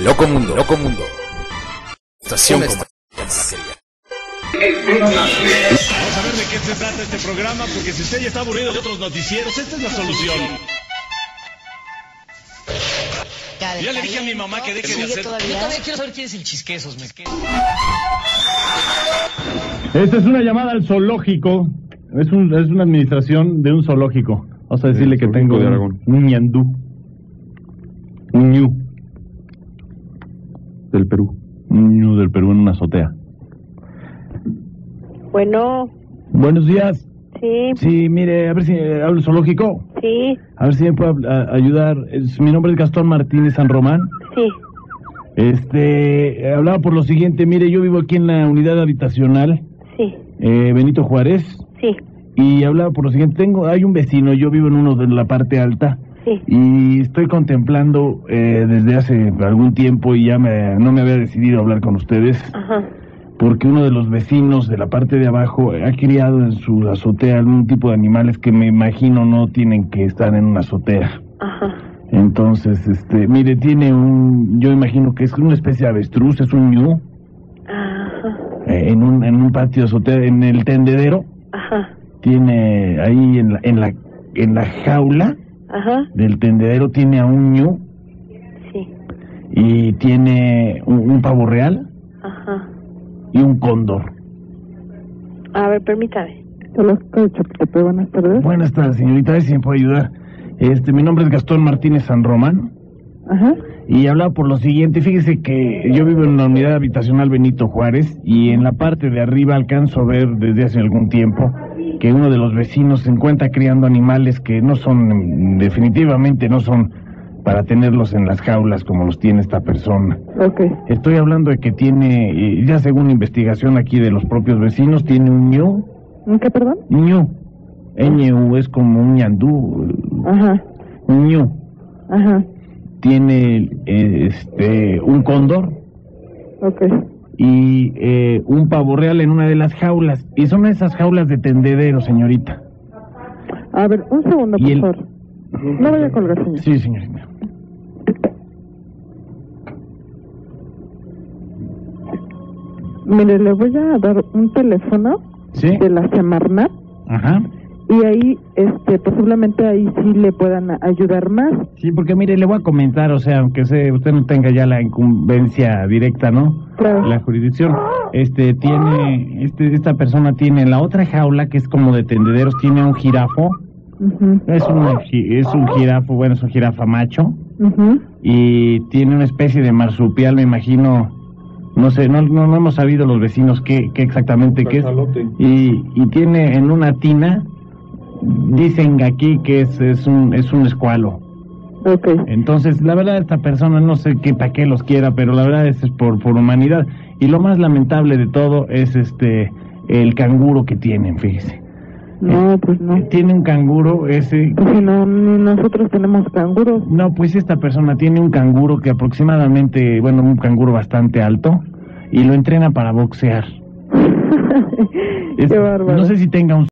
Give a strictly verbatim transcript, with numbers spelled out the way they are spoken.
Loco Mundo, Loco Mundo. Estación como Vamos a ver de qué se trata este programa, porque si usted ya está aburrido de otros noticieros, esta es la solución. Ya le dije a mi mamá que deje de hacer... Todavía. Yo todavía quiero saber quién es el Chisquesos, me quedo. Esta es una llamada al zoológico. Es, un, es una administración de un zoológico. Vamos a decirle que tengo de Aragón. un ñandú. Un ñu. Del Perú. Un ñu del Perú en una azotea. Bueno. Buenos días. Sí. Sí, mire, a ver si eh, hablo zoológico. Sí. A ver si me puede a, ayudar. Es, mi nombre es Gastón Martínez San Román. Sí. Este, eh, hablaba por lo siguiente. Mire, yo vivo aquí en la unidad habitacional. Sí. Eh, Benito Juárez. Sí. Y hablaba por lo siguiente. Tengo, hay un vecino, yo vivo en uno de la parte alta. Sí. Y estoy contemplando eh, desde hace algún tiempo y ya me, no me había decidido hablar con ustedes. Ajá. Porque uno de los vecinos de la parte de abajo ha criado en su azotea algún tipo de animales que me imagino no tienen que estar en una azotea. Ajá. Entonces, este, mire, tiene un, yo imagino que es una especie de avestruz, es un ñu. Ajá. Eh, en un en un patio de azotea, en el tendedero. Ajá. Tiene ahí en la en la en la jaula. Ajá. Del tendedero tiene a un ñu. Sí. Y tiene un, un pavo real. Ajá. Y un cóndor. A ver, permítame. Hola, Chapultepec, buenas tardes. Buenas tardes, señorita, a ver si me puede ayudar. Este, mi nombre es Gastón Martínez San Román. Ajá. Y hablaba por lo siguiente, fíjese que yo vivo en la unidad habitacional Benito Juárez y en la parte de arriba alcanzo a ver desde hace algún tiempo que uno de los vecinos se encuentra criando animales que no son, definitivamente no son para tenerlos en las jaulas como los tiene esta persona. Ok. Estoy hablando de que tiene, eh, ya según investigación aquí de los propios vecinos, tiene un ñu. ¿Un qué, perdón? ñu. Ñu es como un ñandú. Ajá. Un ñu. Ajá. Tiene eh, este un cóndor. Ok. Y eh, un pavo real en una de las jaulas. Y son esas jaulas de tendedero, señorita. A ver, un segundo, Y por el- favor. No vaya a colgar, señor. Sí, señorita. Mire, le voy a dar un teléfono Sí. de la Semarnat Ajá. y ahí, este, posiblemente ahí sí le puedan a- ayudar más. Sí, porque mire, le voy a comentar, o sea, aunque se, usted no tenga ya la incumbencia directa, ¿no? Claro. La jurisdicción, este, tiene, este, esta persona tiene en la otra jaula, que es como de tendederos, tiene un jirafo, Ujú. es un, ji- es un jirafo, bueno, es un jirafa macho, Ujú. y tiene una especie de marsupial, me imagino, no sé, no, no, no hemos sabido los vecinos qué, qué exactamente qué es, Cachalote. y, y tiene en una tina, dicen aquí que es, es un, es un escualo. Ok. Entonces, la verdad, esta persona no sé qué para qué los quiera, pero la verdad es, es por, por humanidad. Y lo más lamentable de todo es este el canguro que tienen, fíjese. No, pues no. Tiene un canguro ese. Pues si no, ni nosotros tenemos canguros. No, pues esta persona tiene un canguro que aproximadamente, bueno, un canguro bastante alto, y lo entrena para boxear. Es- Qué bárbaro. no sé si tenga un